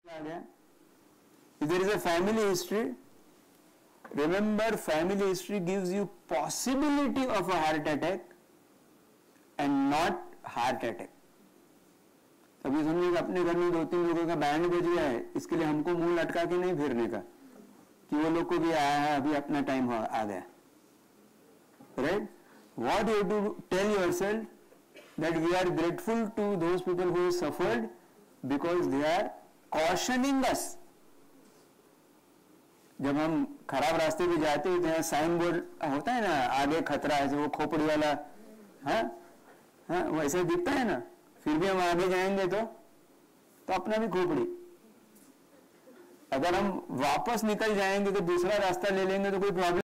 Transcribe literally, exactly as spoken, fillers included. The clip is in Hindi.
आ गया. If there is a family history, remember family history gives you possibility of a heart attack and not heart attack. कभी समझिए कि अपने घर में दो तीन लोगों का बैंड बज गया है, इसके लिए हमको मुंह लटका के नहीं फिरने का कि वो लोग को भी आया है, अभी अपना टाइम आ गया. Right? What you have to tell yourself that we are grateful to those people who have suffered because they are cautioning us. जब हम खराब रास्ते पे जाते हैं तो यहाँ साइन बोर्ड होता है ना, आगे खतरा है, वो खोपड़ी वाला, हाँ हाँ वैसे दिखता है ना, फिर भी हम आगे जाएंगे तो तो अपना भी खोपड़ी. अगर हम वापस निकल जाएंगे तो दूसरा रास्ता ले लेंगे तो कोई प्रॉब्लम